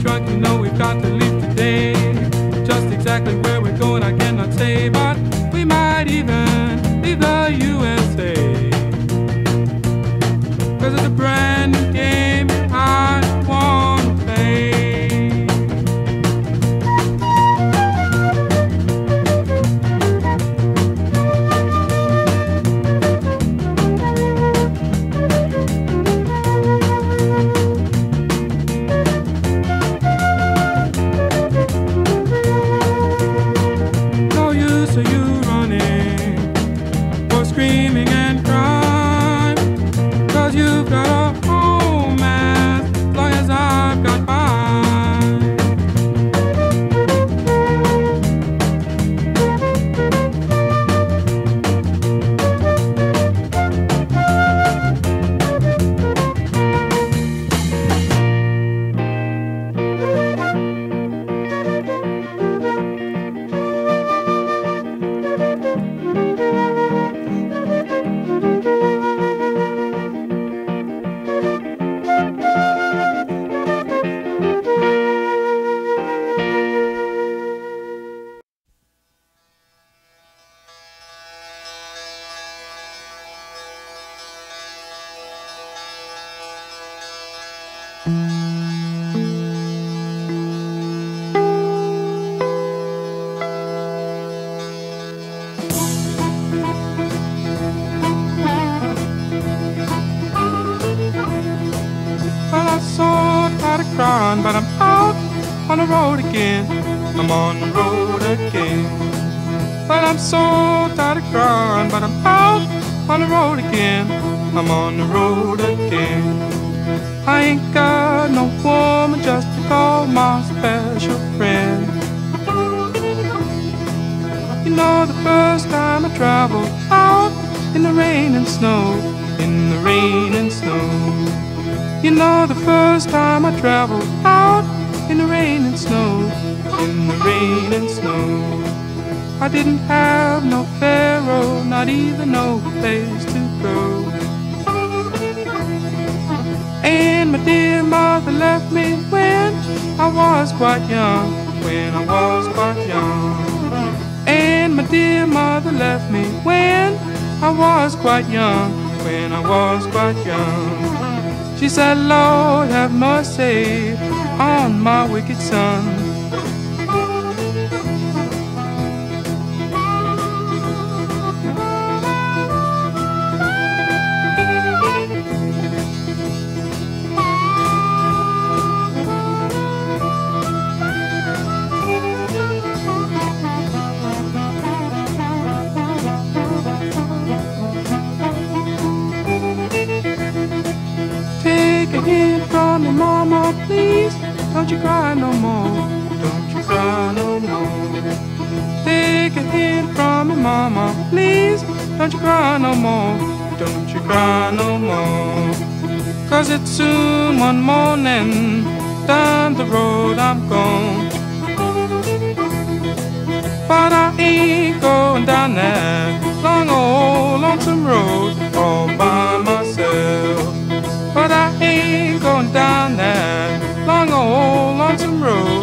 truck, you know we've got to leave today. Just exactly where we're going I cannot say, but we might even leave the USA. 'Cause it's a brand new game I wanna play. No use of you running or screaming and crying, 'cause you've got a home as long as I've got mine. Well, I'm so tired of crying, but I'm out on the road again. I'm on the road again. But I'm so tired of crying, but I'm out on the road again. I'm on the road again. I ain't got no woman just to call my special friend. You know, the first time I traveled out in the rain and snow, in the rain and snow. You know, the first time I traveled out in the rain and snow, in the rain and snow. I didn't have no pharaoh, not even no place to go. And my dear mother left me when I was quite young, when I was quite young. And my dear mother left me when I was quite young, when I was quite young. She said, Lord, have mercy on my wicked son. Take a hint from me, mama, please. Don't you cry no more. Don't you cry no more. Take a hint from me, mama, please. Don't you cry no more. Don't you cry no more. 'Cause it's soon one morning. Down the road I'm gone. But I ain't going down that long old lonesome road all by myself. But I ain't going down that long old lonesome road